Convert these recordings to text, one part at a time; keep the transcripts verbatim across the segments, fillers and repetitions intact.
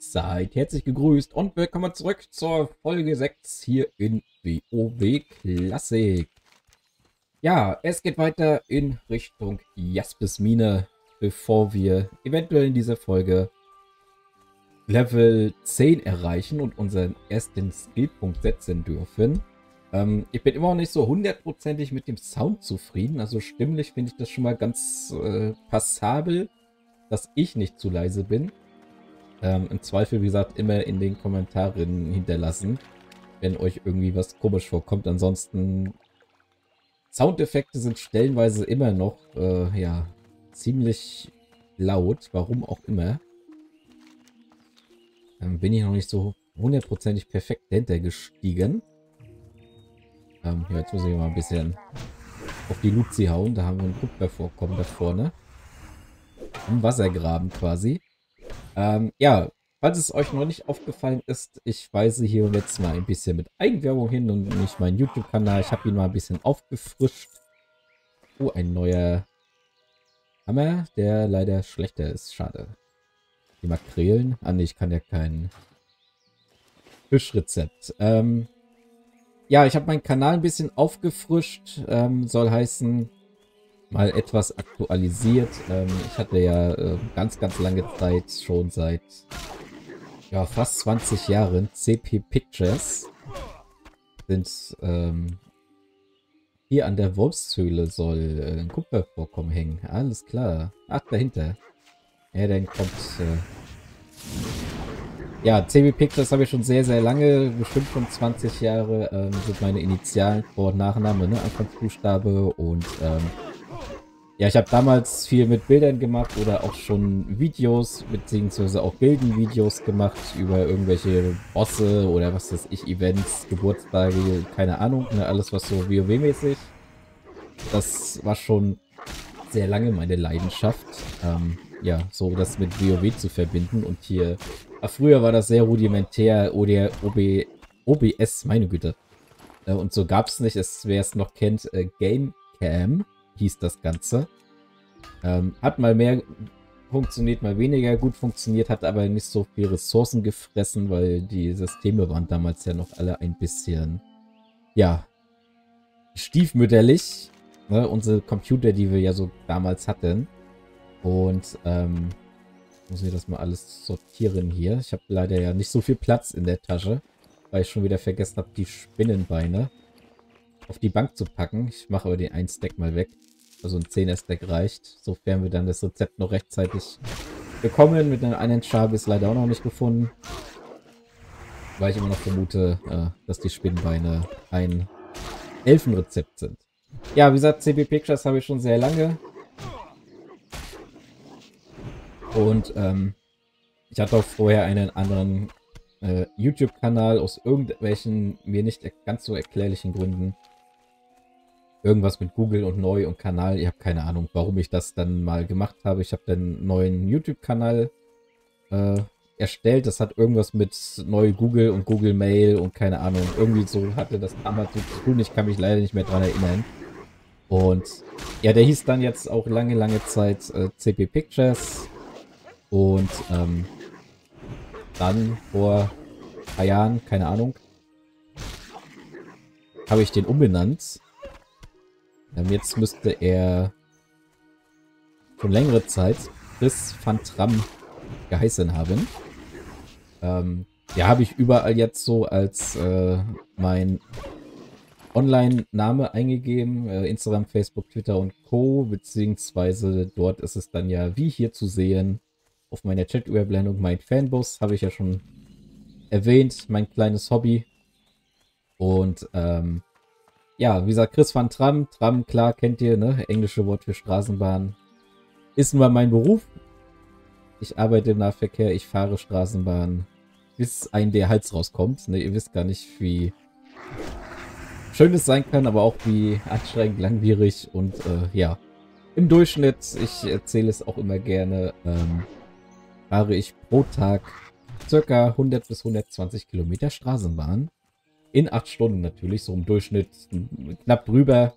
Seid herzlich gegrüßt und willkommen zurück zur Folge sechs hier in WoW Classic. Ja, es geht weiter in Richtung Jaspis Mine, bevor wir eventuell in dieser Folge Level zehn erreichen und unseren ersten Skillpunkt setzen dürfen. Ähm, ich bin immer noch nicht so hundertprozentig mit dem Sound zufrieden, also stimmlich finde ich das schon mal ganz äh, passabel, dass ich nicht zu leise bin. Ähm, im Zweifel, wie gesagt, immer in den Kommentaren hinterlassen, wenn euch irgendwie was komisch vorkommt. Ansonsten, Soundeffekte sind stellenweise immer noch, äh, ja, ziemlich laut, warum auch immer. Ähm, bin ich noch nicht so hundertprozentig perfekt dahinter gestiegen. Ähm, ja, jetzt muss ich mal ein bisschen auf die Luzi hauen. Da haben wir ein Kupfervorkommen da vorne. Im Wassergraben quasi. Ähm, ja, falls es euch noch nicht aufgefallen ist, ich weise hier jetzt mal ein bisschen mit Eigenwerbung hin und nicht meinen YouTube-Kanal. Ich habe ihn mal ein bisschen aufgefrischt. Oh, ein neuer Hammer, der leider schlechter ist. Schade. Die Makrelen. Ah, ne, ich kann ja kein Fischrezept. Ähm, ja, ich habe meinen Kanal ein bisschen aufgefrischt. Ähm, soll heißen, mal etwas aktualisiert. Ähm, ich hatte ja äh, ganz, ganz lange Zeit, schon seit ja, fast zwanzig Jahren, C P Pictures. Sind ähm, hier an der Wolfshöhle soll äh, ein Kupfervorkommen hängen. Alles klar. Ach, dahinter. Ja, dann kommt... Äh ja, C P Pictures habe ich schon sehr, sehr lange, bestimmt schon zwanzig Jahre, ähm, sind meine Initialen, Vor- und Nachname, ne? Anfangsbuchstabe und ähm, ja, ich habe damals viel mit Bildern gemacht oder auch schon Videos, beziehungsweise auch Gildenvideos gemacht über irgendwelche Bosse oder was weiß ich, Events, Geburtstage, keine Ahnung, ne, alles was so WoW-mäßig. Das war schon sehr lange meine Leidenschaft, ähm, ja, so das mit WoW zu verbinden und hier, ach, früher war das sehr rudimentär, oder O B, O B S, meine Güte. Äh, und so gab es nicht, es, wer es noch kennt, äh, Gamecam hieß das Ganze. Ähm, hat mal mehr funktioniert, mal weniger gut funktioniert, hat aber nicht so viel Ressourcen gefressen, weil die Systeme waren damals ja noch alle ein bisschen, ja, stiefmütterlich. Ne? Unsere Computer, die wir ja so damals hatten. Und, ähm, muss ich das mal alles sortieren hier. Ich habe leider ja nicht so viel Platz in der Tasche, weil ich schon wieder vergessen habe, die Spinnenbeine auf die Bank zu packen. Ich mache aber den einen Stack mal weg. Also ein zehner Stack reicht, sofern wir dann das Rezept noch rechtzeitig bekommen. Mit einem einen Schabe ist leider auch noch nicht gefunden. Weil ich immer noch vermute, äh, dass die Spinnenbeine ein Elfenrezept sind. Ja, wie gesagt, C P Pictures habe ich schon sehr lange. Und ähm, ich hatte auch vorher einen anderen äh, YouTube-Kanal aus irgendwelchen mir nicht ganz so erklärlichen Gründen. Irgendwas mit Google und neu und Kanal. Ich habe keine Ahnung, warum ich das dann mal gemacht habe. Ich habe dann einen neuen YouTube-Kanal äh, erstellt. Das hat irgendwas mit neu Google und Google Mail und keine Ahnung. Irgendwie so hatte das damals so zu tun. Ich kann mich leider nicht mehr dran erinnern. Und ja, der hieß dann jetzt auch lange, lange Zeit äh, C P Pictures. Und ähm, dann vor ein paar Jahren, keine Ahnung, habe ich den umbenannt. Jetzt müsste er schon längere Zeit Chris van Tram geheißen haben. Ähm, ja, habe ich überall jetzt so als äh, mein Online-Name eingegeben. Äh, Instagram, Facebook, Twitter und Co. Beziehungsweise dort ist es dann ja wie hier zu sehen. Auf meiner Chat-Überblendung mein Fanbus, habe ich ja schon erwähnt. Mein kleines Hobby. Und ähm, ja, wie gesagt, Chris van Tram, Tram, klar, kennt ihr, ne? Englische Wort für Straßenbahn. Ist nur mein Beruf. Ich arbeite im Nahverkehr, ich fahre Straßenbahn, bis ein der Hals rauskommt. Ne, ihr wisst gar nicht, wie schön es sein kann, aber auch wie anstrengend, langwierig und äh, ja. Im Durchschnitt, ich erzähle es auch immer gerne, ähm, fahre ich pro Tag circa hundert bis hundertzwanzig Kilometer Straßenbahn. In acht Stunden natürlich, so im Durchschnitt knapp drüber.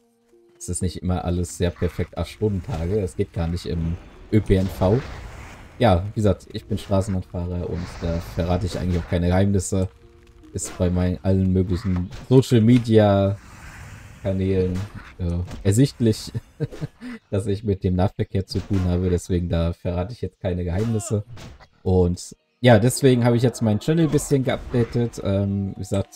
Es ist nicht immer alles sehr perfekt acht Stunden Tage. Es geht gar nicht im Ö P N V. ja, wie gesagt, ich bin Straßenbahnfahrer und da verrate ich eigentlich auch keine Geheimnisse. Ist bei meinen allen möglichen Social Media Kanälen äh, ersichtlich, dass ich mit dem Nahverkehr zu tun habe. Deswegen da verrate ich jetzt keine Geheimnisse. Und ja, deswegen habe ich jetzt meinen Channel ein bisschen geupdatet. Ähm, wie gesagt,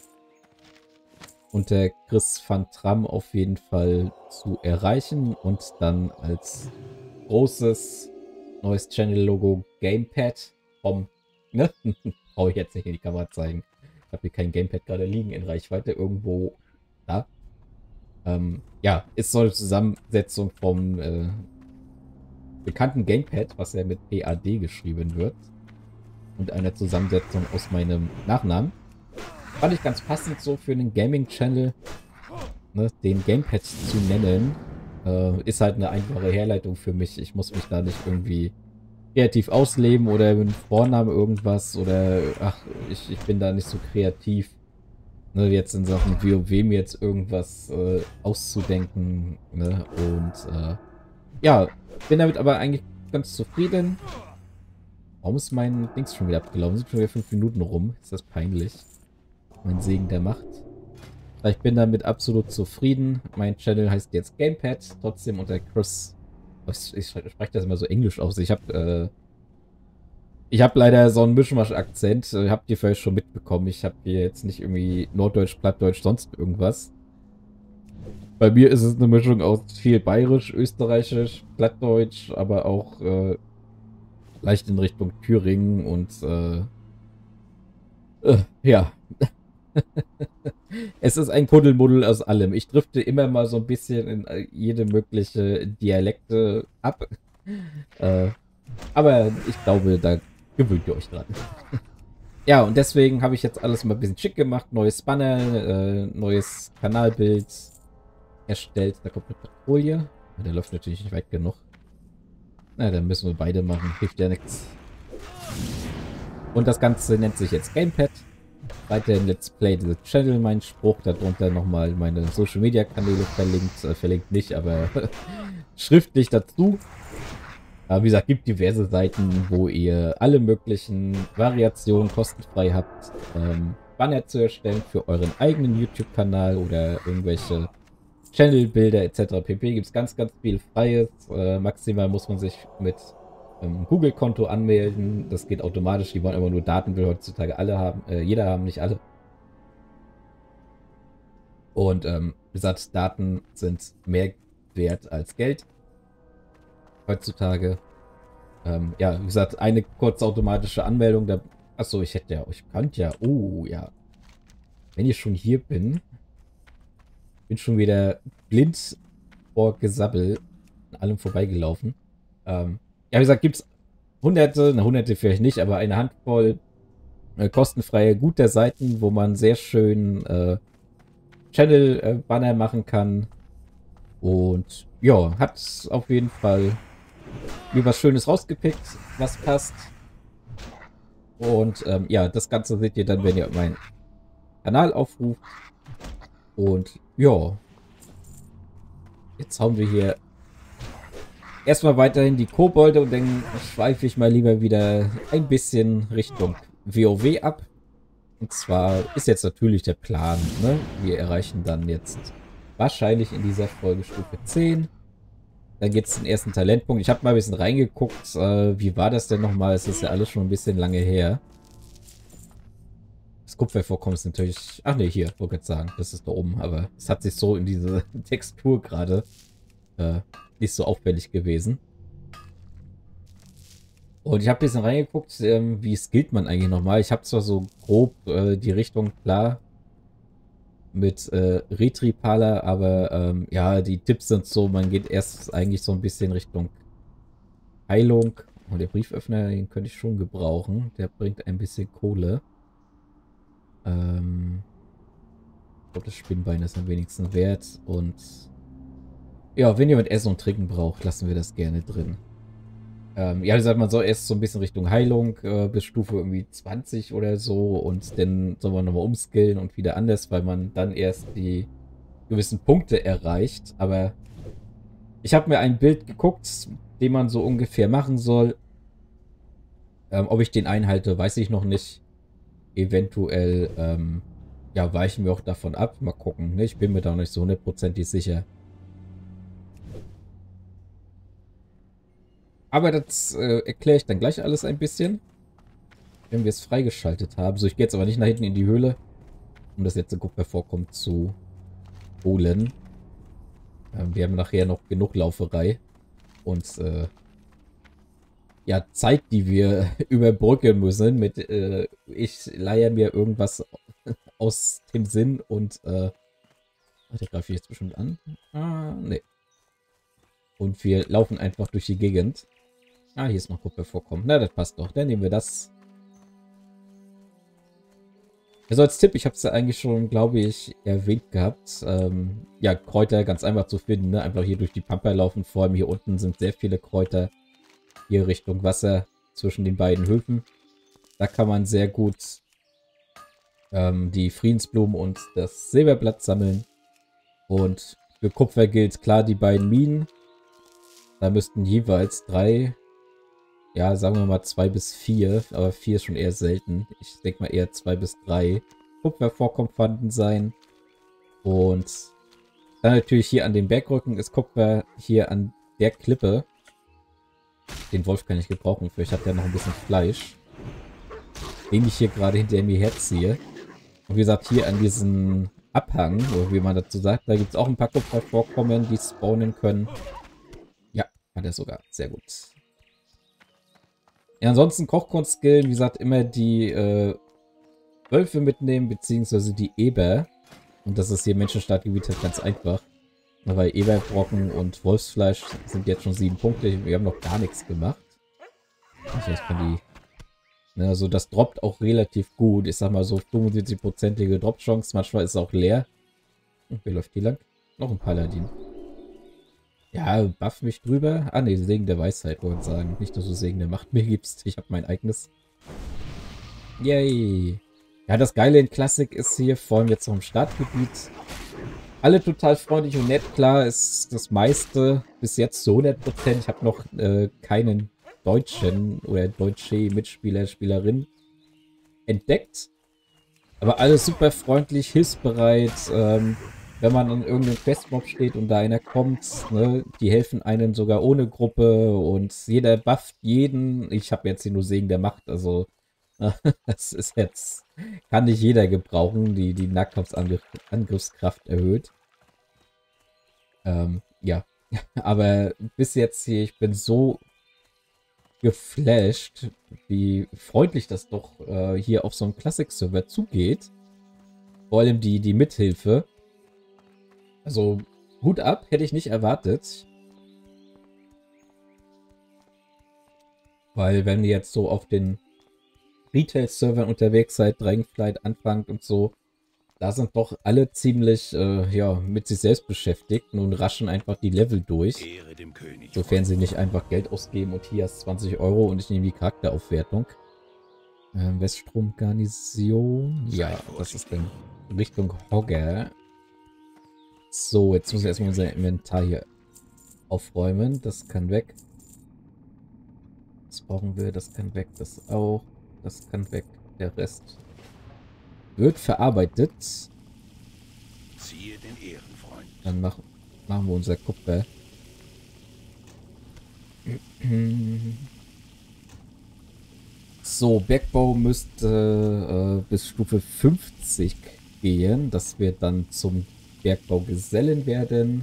unter Chris van Tram auf jeden Fall zu erreichen und dann als großes neues Channel-Logo Gamepad vom, ne? Brauche ich jetzt nicht in die Kamera zeigen. Ich habe hier kein Gamepad gerade liegen in Reichweite, irgendwo da. Ähm, ja, ist so eine Zusammensetzung vom äh, bekannten Gamepad, was ja mit P A D geschrieben wird, und einer Zusammensetzung aus meinem Nachnamen. Fand ich ganz passend so für einen Gaming-Channel, ne, den Gamepad zu nennen. Äh, ist halt eine einfache Herleitung für mich. Ich muss mich da nicht irgendwie kreativ ausleben oder mit einem Vornamen irgendwas oder ach, ich, ich bin da nicht so kreativ, ne, jetzt in Sachen WoW mir jetzt irgendwas äh, auszudenken, ne, und äh, ja, bin damit aber eigentlich ganz zufrieden. Warum ist mein Dings schon wieder abgelaufen? Sind schon wieder fünf Minuten rum. Ist das peinlich? Mein Segen der Macht. Ich bin damit absolut zufrieden. Mein Channel heißt jetzt Gamepad. Trotzdem unter Chris. Ich spreche das immer so englisch aus. Ich habe äh, ich habe leider so einen Mischmasch-Akzent. Habt ihr vielleicht schon mitbekommen. Ich habe hier jetzt nicht irgendwie Norddeutsch, Plattdeutsch, sonst irgendwas. Bei mir ist es eine Mischung aus viel Bayerisch, Österreichisch, Plattdeutsch, aber auch äh, leicht in Richtung Thüringen und äh, äh, ja. Es ist ein Kuddelmuddel aus allem. Ich drifte immer mal so ein bisschen in jede mögliche Dialekte ab. Äh, aber ich glaube, da gewöhnt ihr euch dran. Ja, und deswegen habe ich jetzt alles mal ein bisschen schick gemacht. Neues Banner, äh, neues Kanalbild erstellt. Da kommt eine Patrouille. Der läuft natürlich nicht weit genug. Na, dann müssen wir beide machen. Hilft ja nichts. Und das Ganze nennt sich jetzt Gamepad. Weiterhin Let's Play the Channel, mein Spruch. Darunter nochmal meine Social Media Kanäle verlinkt. Äh, verlinkt nicht, aber schriftlich dazu. Aber wie gesagt, gibt diverse Seiten, wo ihr alle möglichen Variationen kostenfrei habt. Ähm, Banner zu erstellen für euren eigenen YouTube-Kanal oder irgendwelche Channel-Bilder et cetera pp. Gibt es ganz, ganz viel Freies. Äh, maximal muss man sich mit ähm, Google-Konto anmelden. Das geht automatisch. Die wollen immer nur Daten, will heutzutage alle haben. Äh, jeder haben, nicht alle. Und ähm, wie gesagt, Daten sind mehr wert als Geld. Heutzutage. Ähm, ja, wie gesagt, eine kurze automatische Anmeldung. Da, achso, ich hätte ja, ich könnte ja. Oh, ja. Wenn ich schon hier bin, bin schon wieder blind vor Gesabbel an allem vorbeigelaufen. Ähm, ja, wie gesagt, gibt es hunderte, na hunderte vielleicht nicht, aber eine Handvoll äh, kostenfreie, gute Seiten, wo man sehr schön äh, Channel-Banner äh, machen kann. Und ja, hat auf jeden Fall mir was Schönes rausgepickt, was passt. Und ähm, ja, das Ganze seht ihr dann, wenn ihr meinen Kanal aufruft. Und ja, jetzt hauen wir hier erstmal weiterhin die Kobolde und dann schweife ich mal lieber wieder ein bisschen Richtung WoW ab. Und zwar ist jetzt natürlich der Plan, ne? Wir erreichen dann jetzt wahrscheinlich in dieser Folge Stufe zehn. Dann geht es den ersten Talentpunkt. Ich habe mal ein bisschen reingeguckt. Äh, wie war das denn nochmal? Es ist ja alles schon ein bisschen lange her. Das Kupfervorkommen ist natürlich... Ach ne, hier, wollte ich jetzt sagen. Das ist da oben. Aber es hat sich so in diese Textur gerade äh, nicht so auffällig gewesen. Und ich habe ein bisschen reingeguckt, ähm, wie skillt man eigentlich nochmal. Ich habe zwar so grob äh, die Richtung klar mit äh, Retripaler, aber ähm, ja, die Tipps sind so, man geht erst eigentlich so ein bisschen Richtung Heilung. Und der Brieföffner, den könnte ich schon gebrauchen. Der bringt ein bisschen Kohle. Ähm, ich glaube, das Spinnbein ist am wenigsten wert. Und ja, wenn jemand Essen und Trinken braucht, lassen wir das gerne drin. Ähm, ja, wie gesagt, man soll erst so ein bisschen Richtung Heilung äh, bis Stufe irgendwie zwanzig oder so. Und dann soll man nochmal umskillen und wieder anders, weil man dann erst die gewissen Punkte erreicht. Aber ich habe mir ein Bild geguckt, den man so ungefähr machen soll. Ähm, ob ich den einhalte, weiß ich noch nicht. Eventuell, ähm, ja, weichen wir auch davon ab. Mal gucken. Ne? Ich bin mir da noch nicht so hundertprozentig sicher. Aber das äh, erkläre ich dann gleich alles ein bisschen, wenn wir es freigeschaltet haben. So, ich gehe jetzt aber nicht nach hinten in die Höhle, um das letzte Kupfer vorkommt zu holen. Ähm, wir haben nachher noch genug Lauferei. Und, äh, ja, Zeit, die wir überbrücken müssen mit, äh, ich leihe mir irgendwas aus dem Sinn und, äh, ach, der greift jetzt bestimmt an. Ah, nee. Und wir laufen einfach durch die Gegend. Ah, hier ist noch Kupfer vorkommen. Na, das passt doch. Dann nehmen wir das. Also als Tipp, ich habe es ja eigentlich schon, glaube ich, erwähnt gehabt. Ähm, ja, Kräuter ganz einfach zu finden. Ne? Einfach hier durch die Pampa laufen. Vor allem hier unten sind sehr viele Kräuter. Hier Richtung Wasser zwischen den beiden Höfen. Da kann man sehr gut ähm, die Friedensblumen und das Silberblatt sammeln. Und für Kupfer gilt klar die beiden Minen. Da müssten jeweils drei, ja, sagen wir mal zwei bis vier, aber vier ist schon eher selten. Ich denke mal eher zwei bis drei Kupfervorkommen vorhanden sein. Und dann natürlich hier an dem Bergrücken ist Kupfer, hier an der Klippe. Den Wolf kann ich gebrauchen, vielleicht hat er noch ein bisschen Fleisch. Den ich hier gerade hinter mir herziehe. Und wie gesagt, hier an diesem Abhang, oder wie man dazu sagt, da gibt es auch ein paar Kupfervorkommen, die spawnen können. Ja, hat er sogar. Sehr gut. Ja, ansonsten Kochkunst-Skill, wie gesagt, immer die äh, Wölfe mitnehmen, beziehungsweise die Eber. Und das ist hier im Menschenstartgebiet halt ganz einfach. Weil Eberbrocken und Wolfsfleisch sind jetzt schon sieben Punkte. Wir haben noch gar nichts gemacht. Also ich kann die... Ne, also das droppt auch relativ gut. Ich sag mal so fünfundsiebzig-prozentige Drop-Chance. Manchmal ist es auch leer. Und wer läuft hier lang? Noch ein Paladin. Ja, buff mich drüber. Ah ne, Segen der Weisheit, wollte ich sagen. Nicht, dass du Segen der Macht mir gibst. Ich habe mein eigenes. Yay. Ja, das Geile in Klassik ist hier, vor allem jetzt noch im Startgebiet, alle total freundlich und nett. Klar ist das meiste bis jetzt zu hundert Prozent. Ich habe noch äh, keinen Deutschen oder deutsche Mitspieler, Spielerin entdeckt. Aber alles super freundlich, hilfsbereit. Ähm, wenn man an irgendeinem Questmob steht und da einer kommt, ne, die helfen einem sogar ohne Gruppe und jeder bufft jeden. Ich habe jetzt hier nur Segen der Macht, also das ist jetzt, kann nicht jeder gebrauchen, die die Nahkampfangriffskraft erhöht. Ähm, ja, aber bis jetzt hier, ich bin so geflasht, wie freundlich das doch äh, hier auf so einem Classic-Server zugeht. Vor allem die, die Mithilfe. Also, Hut ab, hätte ich nicht erwartet. Weil wenn ihr jetzt so auf den Retail-Servern unterwegs seid, Dragonflight anfangt und so, da sind doch alle ziemlich äh, ja, mit sich selbst beschäftigt und raschen einfach die Level durch. Sofern sie nicht einfach Geld ausgeben und hier hast zwanzig Euro und ich nehme die Charakteraufwertung. Ähm, Weststrom-Garnison. Ja, das ist dann Richtung Hogger. So, jetzt müssen wir erstmal unser Inventar hier aufräumen. Das kann weg. Das brauchen wir, das kann weg, das auch. Das kann weg. Der Rest wird verarbeitet. Siehe den Ehrenfreund. Dann machen, machen wir unser Kupfer. So, Bergbau müsste äh, bis Stufe fünfzig gehen, dass wir dann zum Bergbaugesellen werden.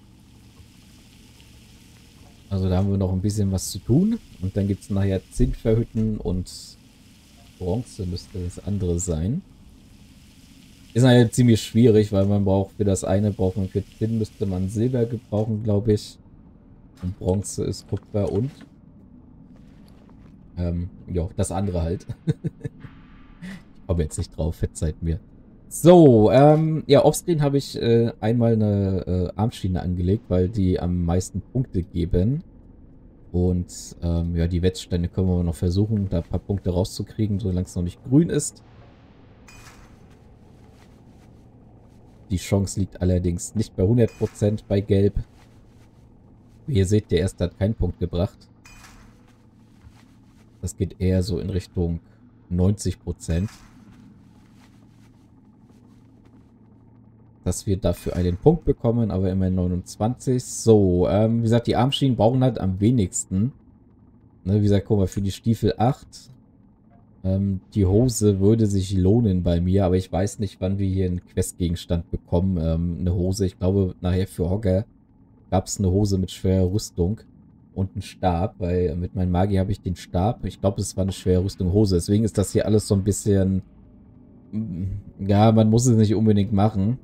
Also da haben wir noch ein bisschen was zu tun. Und dann gibt es nachher Zinnverhütten und Bronze müsste das andere sein. Ist halt ziemlich schwierig, weil man braucht für das eine, braucht man für Zinn, müsste man Silber gebrauchen, glaube ich. Und Bronze ist Kupfer und ähm, ja, das andere halt. Ich komme jetzt nicht drauf, verzeiht mir. So, ähm, ja, offscreen habe ich äh, einmal eine äh, Armschiene angelegt, weil die am meisten Punkte geben. Und ähm, ja, die Wetzsteine können wir noch versuchen, da ein paar Punkte rauszukriegen, solange es noch nicht grün ist. Die Chance liegt allerdings nicht bei hundert Prozent bei Gelb. Wie ihr seht, der erste hat keinen Punkt gebracht. Das geht eher so in Richtung neunzig Prozent. Dass wir dafür einen Punkt bekommen, aber immerhin neunundzwanzig. So, ähm, wie gesagt, die Armschienen brauchen halt am wenigsten. Ne, wie gesagt, guck mal, für die Stiefel acht. Ähm, die Hose würde sich lohnen bei mir, aber ich weiß nicht, wann wir hier einen Questgegenstand bekommen. Ähm, eine Hose, ich glaube, nachher für Hogger gab es eine Hose mit schwerer Rüstung und einen Stab, weil mit meinem Magier habe ich den Stab. Ich glaube, es war eine schwere Rüstung Hose. Deswegen ist das hier alles so ein bisschen... Ja, man muss es nicht unbedingt machen.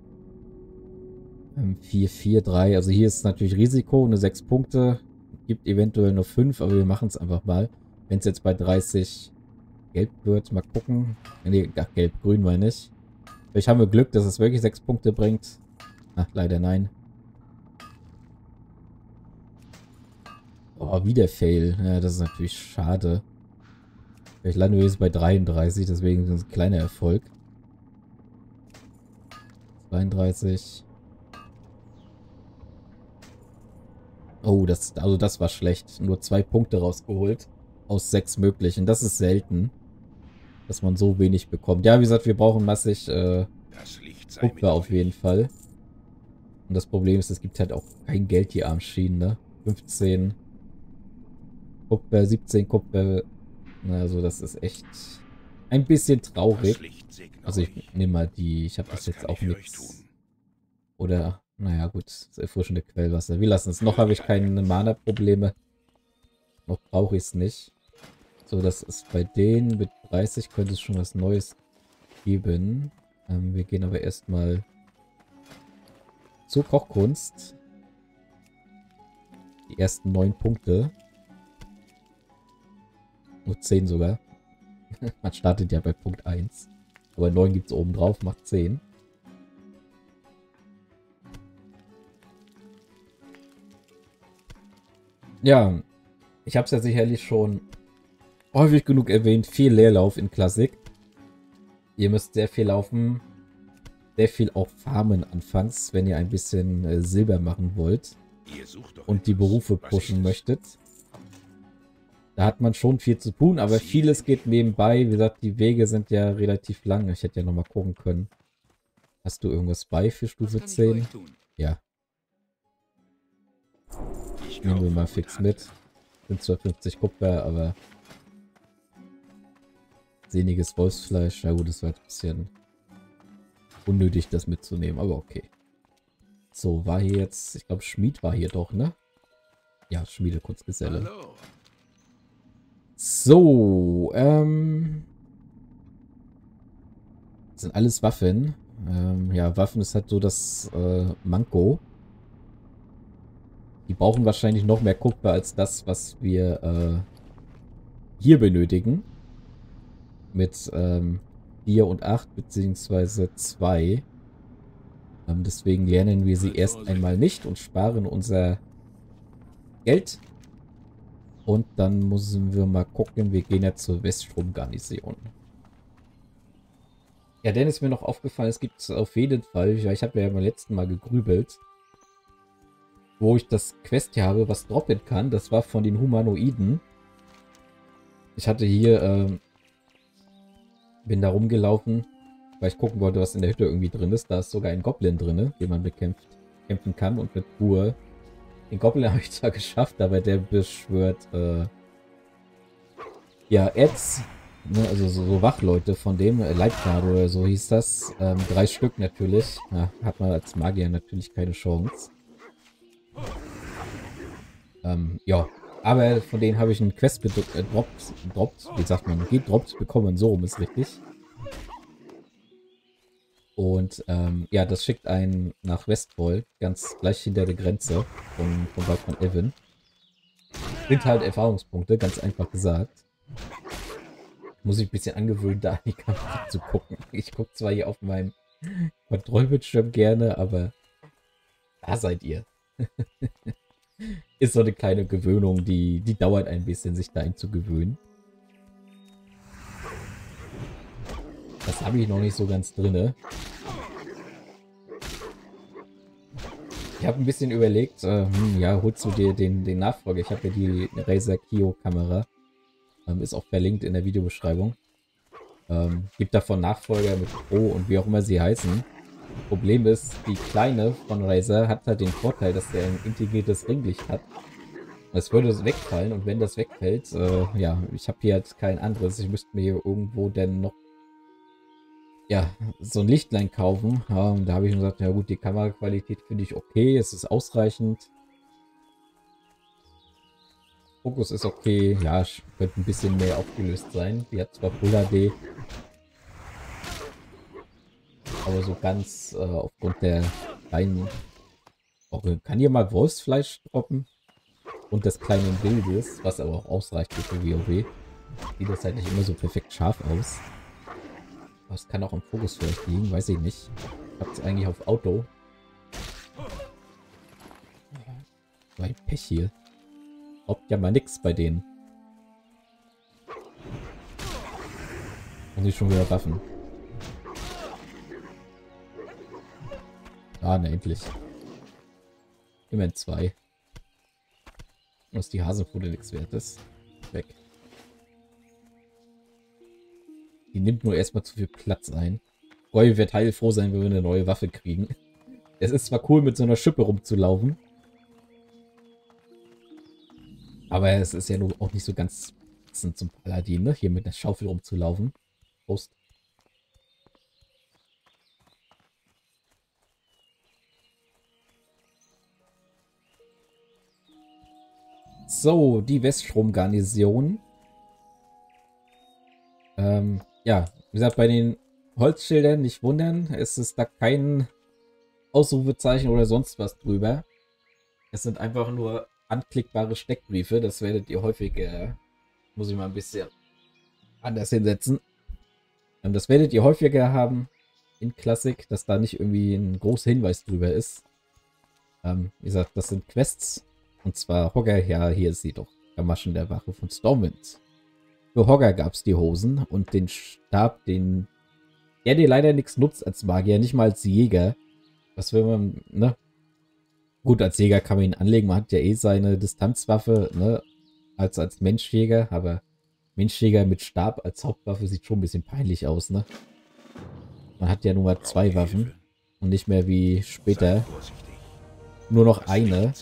vier, vier, drei. Also hier ist natürlich Risiko, eine sechs Punkte. Gibt eventuell nur fünf, aber wir machen es einfach mal. Wenn es jetzt bei dreißig gelb wird, mal gucken. Nee, ach, gelb, grün meine ich. Vielleicht haben wir Glück, dass es wirklich sechs Punkte bringt. Ach, leider nein. Oh, wieder Fail. Ja, das ist natürlich schade. Vielleicht landen wir jetzt bei dreiunddreißig, deswegen ist es ein kleiner Erfolg. zweiunddreißig. Oh, das, also das war schlecht. Nur zwei Punkte rausgeholt. Aus sechs möglichen. Das ist selten. Dass man so wenig bekommt. Ja, wie gesagt, wir brauchen massig äh, Kupfer auf jeden Fall. Und das Problem ist, es gibt halt auch kein Geld, die Armschienen, ne? fünfzehn Kupfer, siebzehn Kupfer. Also das ist echt ein bisschen traurig. Also ich nehme mal die, ich habe das jetzt auch nichts. Oder, naja gut, das erfrischende Quellwasser. Wir lassen es. Noch habe ich keine Mana-Probleme. Noch brauche ich es nicht. So, das ist bei denen mit dreißig könnte es schon was Neues geben. Ähm, wir gehen aber erstmal zur Kochkunst. Die ersten neun Punkte. Nur zehn sogar. Man startet ja bei Punkt eins. Aber neun gibt es oben drauf, macht zehn. Ja, ich habe es ja sicherlich schon häufig genug erwähnt. Viel Leerlauf in Klassik. Ihr müsst sehr viel laufen. Sehr viel auch farmen anfangs, wenn ihr ein bisschen äh, Silber machen wollt. Und die Berufe pushen möchtet. Da hat man schon viel zu tun, aber vieles geht nebenbei. Wie gesagt, die Wege sind ja relativ lang. Ich hätte ja nochmal gucken können. Hast du irgendwas bei für Stufe zehn? Ja. Nehmen wir mal fix mit. Sind zwar fünfzig Kupfer, aber sehniges Wolfsfleisch. Ja gut, das war ein bisschen unnötig, das mitzunehmen, aber okay. So, war hier jetzt... Ich glaube, Schmied war hier doch, ne? Ja, Schmiedekunstgeselle. So, ähm... das sind alles Waffen. Ähm, ja, Waffen ist halt so das äh, Manko. Die brauchen wahrscheinlich noch mehr Kupfer als das, was wir äh, hier benötigen. Mit ähm, vier und acht beziehungsweise zwei. Ähm, deswegen lernen wir sie erst einmal nicht und sparen unser Geld. Und dann müssen wir mal gucken, wir gehen ja zur Weststrom-Garnison. Ja, dann ist mir noch aufgefallen, es gibt auf jeden Fall, ja, ich habe ja beim letzten Mal gegrübelt, wo ich das Quest hier habe, was droppen kann. Das war von den Humanoiden. Ich hatte hier, ähm, bin da rumgelaufen, weil ich gucken wollte, was in der Hütte irgendwie drin ist. Da ist sogar ein Goblin drin, den man bekämpft, kämpfen kann und mit Ruhe. Den Goblin habe ich zwar geschafft, aber der beschwört, äh, ja, Ads, ne, also so, so Wachleute von dem, äh, Leibgarde oder so hieß das. Ähm, drei Stück natürlich. Ja, hat man als Magier natürlich keine Chance. Ähm, ja. Aber von denen habe ich einen Quest gedroppt, äh, droppt, wie sagt man, gedroppt bekommen, so rum ist richtig. Und ähm, ja, das schickt einen nach Westfall, ganz gleich hinter der Grenze von, von Wald von Evan. Sind halt Erfahrungspunkte, ganz einfach gesagt. Muss ich ein bisschen angewöhnen, da an die Kamera zu gucken. Ich gucke zwar hier auf meinem Kontrollbildschirm gerne, aber da seid ihr. Ist so eine kleine Gewöhnung, die, die dauert ein bisschen, sich da einzugewöhnen. Das habe ich noch nicht so ganz drinne. Ich habe ein bisschen überlegt, äh, hm, ja, holst du dir den, den Nachfolger? Ich habe ja die Razer Kiyo Kamera. Ähm, ist auch verlinkt in der Videobeschreibung. Ähm, gibt davon Nachfolger mit Pro und wie auch immer sie heißen. Problem ist, die kleine von Razer hat halt den Vorteil, dass er ein integriertes Ringlicht hat. Es würde wegfallen und wenn das wegfällt, äh, ja, ich habe hier halt kein anderes. Ich müsste mir hier irgendwo denn noch, ja, so ein Lichtlein kaufen. Ja, und da habe ich mir gesagt, ja gut, die Kameraqualität finde ich okay, es ist ausreichend. Fokus ist okay, ja, könnte ein bisschen mehr aufgelöst sein. Die hat zwar Full H D, aber so ganz äh, aufgrund der kleinen... Okay, kann hier mal Wolfsfleisch droppen? Und des kleinen Bildes, was aber auch ausreicht für WoW. Sieht das halt nicht immer so perfekt scharf aus. Aber es kann auch im Fokus vielleicht liegen, weiß ich nicht. Ich hab's eigentlich auf Auto. So ein Pech hier. Haupt ja mal nix bei denen. Und nicht schon wieder Waffen. Ah, ne, endlich. Immerhin zwei. Was die Hasenfude nichts wert ist. Weg. Die nimmt nur erstmal zu viel Platz ein. Roy wird heilfroh sein, wenn wir eine neue Waffe kriegen. Es ist zwar cool, mit so einer Schippe rumzulaufen. Aber es ist ja nur auch nicht so ganz passend zum Paladin, ne? Hier mit der Schaufel rumzulaufen. Prost. So, die Weststrom-Garnison. Ähm, ja, wie gesagt, bei den Holzschildern nicht wundern. Es ist da kein Ausrufezeichen oder sonst was drüber. Es sind einfach nur anklickbare Steckbriefe. Das werdet ihr häufiger... Muss ich mal ein bisschen anders hinsetzen. Ähm, das werdet ihr häufiger haben in Klassik, dass da nicht irgendwie ein großer Hinweis drüber ist. Ähm, wie gesagt, das sind Quests. Und zwar Hogger, ja, hier ist sie doch. Gamaschen der Wache von Stormwind. Für Hogger gab es die Hosen und den Stab, den der dir leider nichts nutzt als Magier, nicht mal als Jäger. Was will man, ne? Gut, als Jäger kann man ihn anlegen, man hat ja eh seine Distanzwaffe, ne? Als, als Menschjäger, aber Menschjäger mit Stab als Hauptwaffe sieht schon ein bisschen peinlich aus, ne? Man hat ja nur mal zwei Waffen und nicht mehr wie später nur noch eine.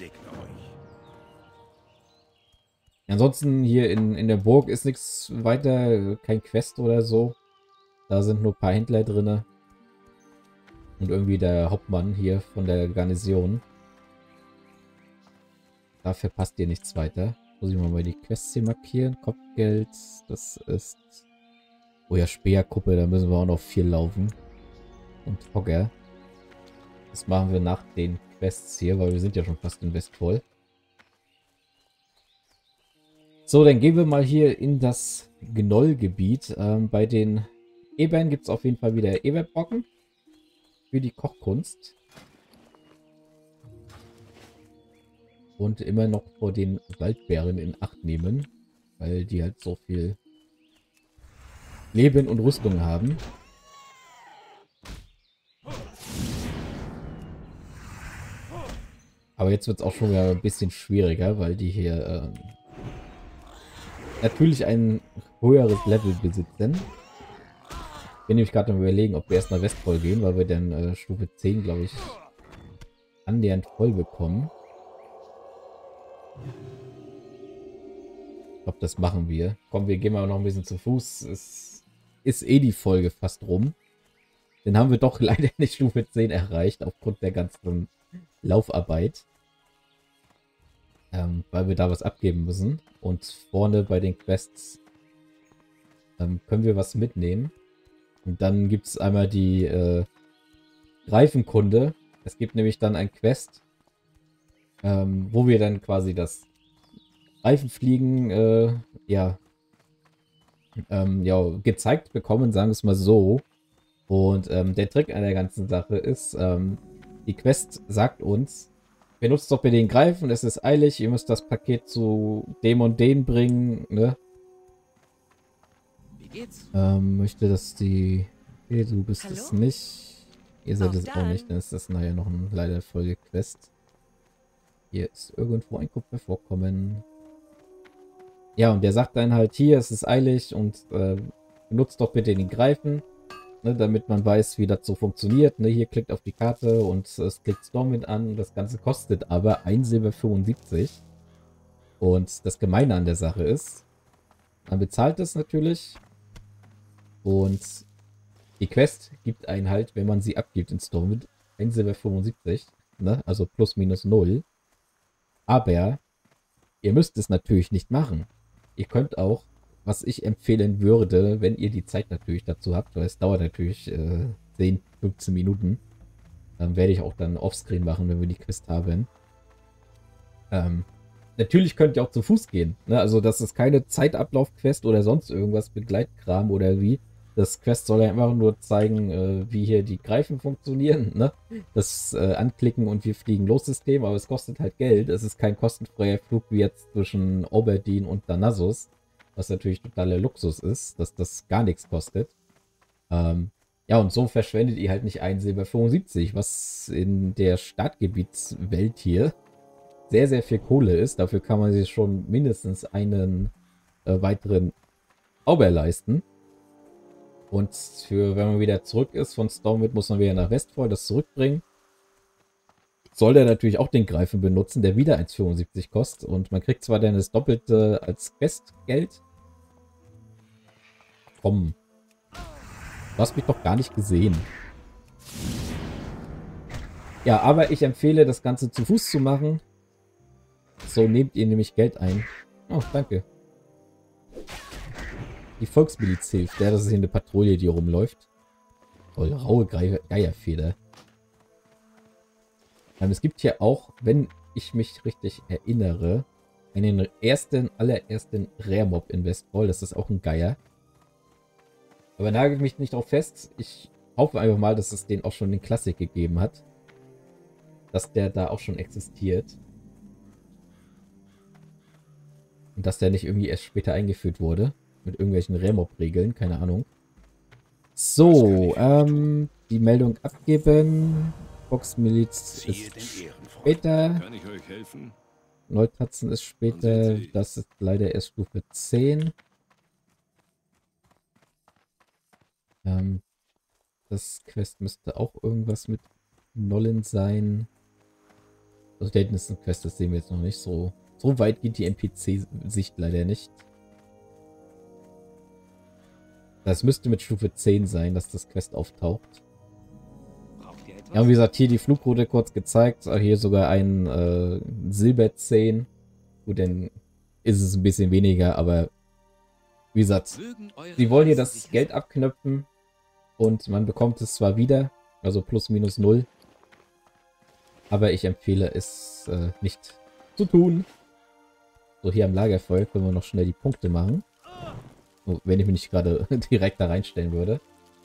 Ansonsten hier in, in der Burg ist nichts weiter, kein Quest oder so. Da sind nur ein paar Händler drin. Und irgendwie der Hauptmann hier von der Garnison. Da verpasst ihr nichts weiter. Muss ich mal die Quests hier markieren. Kopfgeld, das ist... Oh ja, Speerkuppe, da müssen wir auch noch viel laufen. Und Hogger. Das machen wir nach den Quests hier, weil wir sind ja schon fast in Westfold. So, dann gehen wir mal hier in das Gnollgebiet. Ähm, bei den Ebern gibt es auf jeden Fall wieder Eberbrocken für die Kochkunst. Und immer noch vor den Waldbären in Acht nehmen, weil die halt so viel Leben und Rüstung haben. Aber jetzt wird es auch schon wieder ein bisschen schwieriger, weil die hier ähm, natürlich ein höheres Level besitzen. Ich bin nämlich gerade am Überlegen, ob wir erst nach Westvoll gehen, weil wir dann äh, Stufe zehn, glaube ich, annähernd voll bekommen. Ich glaube, das machen wir. Komm, wir gehen mal noch ein bisschen zu Fuß. Es ist eh die Folge fast rum. Dann haben wir doch leider nicht Stufe zehn erreicht, aufgrund der ganzen Laufarbeit. Ähm, weil wir da was abgeben müssen. Und vorne bei den Quests ähm, können wir was mitnehmen. Und dann gibt es einmal die äh, Reifenkunde. Es gibt nämlich dann ein Quest, ähm, wo wir dann quasi das Reifenfliegen äh, ja, ähm, ja, gezeigt bekommen, sagen wir es mal so. Und ähm, der Trick an der ganzen Sache ist, ähm, die Quest sagt uns, benutzt doch bitte den Greifen, es ist eilig, ihr müsst das Paket zu dem und den bringen, ne? Wie geht's? Ähm, möchte, dass die... Okay, du bist Hallo? es nicht. Ihr seid Auf es auch dann. nicht, dann ist das nachher noch ein leider Folge-Quest. Hier ist irgendwo ein Kupfer vorkommen. Ja, und der sagt dann halt, hier, es ist eilig und äh, benutzt doch bitte den Greifen, ne, damit man weiß, wie das so funktioniert. Ne, hier klickt auf die Karte und es klickt Stormwind an. Das Ganze kostet aber ein Silber fünfundsiebzig. Und das Gemeine an der Sache ist, man bezahlt es natürlich und die Quest gibt einen halt, wenn man sie abgibt in Stormwind, ein Silber fünfundsiebzig, ne, also plus minus null. Aber ihr müsst es natürlich nicht machen. Ihr könnt auch, was ich empfehlen würde, wenn ihr die Zeit natürlich dazu habt, weil es dauert natürlich äh, zehn, fünfzehn Minuten, dann werde ich auch dann Offscreen machen, wenn wir die Quest haben. Ähm, natürlich könnt ihr auch zu Fuß gehen. Ne? Also das ist keine Zeitablauf-Quest oder sonst irgendwas, Begleitkram oder wie. Das Quest soll ja einfach nur zeigen, äh, wie hier die Greifen funktionieren. Ne? Das äh, Anklicken und wir fliegen los System, aber es kostet halt Geld. Es ist kein kostenfreier Flug wie jetzt zwischen Oberdin und Danassus, was natürlich totaler Luxus ist, dass das gar nichts kostet. Ähm, ja, und so verschwendet ihr halt nicht ein Silber fünfundsiebzig, was in der Startgebietswelt hier sehr, sehr viel Kohle ist. Dafür kann man sich schon mindestens einen äh, weiteren Auber leisten. Und für, wenn man wieder zurück ist von Stormwind, muss man wieder nach Westfall das zurückbringen. Soll der natürlich auch den Greifen benutzen, der wieder eins fünfundsiebzig kostet. Und man kriegt zwar dann das Doppelte als Questgeld. Komm. Du hast mich doch gar nicht gesehen. Ja, aber ich empfehle, das Ganze zu Fuß zu machen. So nehmt ihr nämlich Geld ein. Oh, danke. Die Volksmiliz hilft. Ja, das ist hier eine Patrouille, die rumläuft. Oh, raue Geierfeder. Ähm, es gibt hier auch, wenn ich mich richtig erinnere, einen ersten, allerersten Rare-Mob in Westfall. Das ist auch ein Geier. Aber nagelt mich nicht drauf fest. Ich hoffe einfach mal, dass es den auch schon in Klassik gegeben hat. Dass der da auch schon existiert. Und dass der nicht irgendwie erst später eingeführt wurde. Mit irgendwelchen Rare-Mob-Regeln, keine Ahnung. So, ähm, die Meldung abgeben. Volksmiliz ist später. Neutatzen ist später. Das ist leider erst Stufe zehn. Ähm, das Quest müsste auch irgendwas mit Nollen sein. Also da hinten ist ein Quest, das sehen wir jetzt noch nicht. So, so weit geht die N P C-Sicht leider nicht. Das müsste mit Stufe zehn sein, dass das Quest auftaucht. Ja, und wie gesagt, hier die Flugroute kurz gezeigt. Hier sogar ein äh, Silber zehn. Gut, dann ist es ein bisschen weniger, aber wie gesagt, sie wollen hier das Geld abknöpfen und man bekommt es zwar wieder, also plus minus null, aber ich empfehle es äh, nicht zu tun. So, hier am Lagerfeuer können wir noch schnell die Punkte machen. Oh, wenn ich mich nicht gerade direkt da reinstellen würde.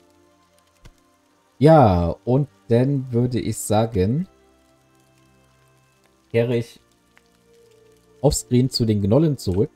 Ja, und dann würde ich sagen, kehre ich offscreen zu den Gnollen zurück.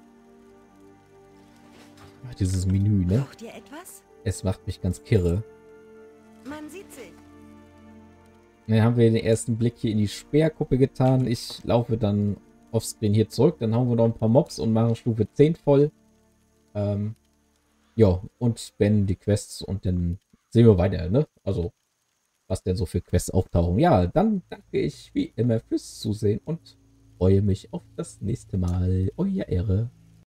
Ach, dieses Menü, ne? Braucht ihr etwas? Es macht mich ganz kirre. Man sieht sich. Dann haben wir den ersten Blick hier in die Speerkuppe getan. Ich laufe dann offscreen hier zurück. Dann haben wir noch ein paar Mobs und machen Stufe zehn voll. Ähm, ja, und beenden die Quests und dann sehen wir weiter, ne? Also, was denn so für Quests auftauchen. Ja, dann danke ich wie immer fürs Zusehen und freue mich auf das nächste Mal. Euer Ehre.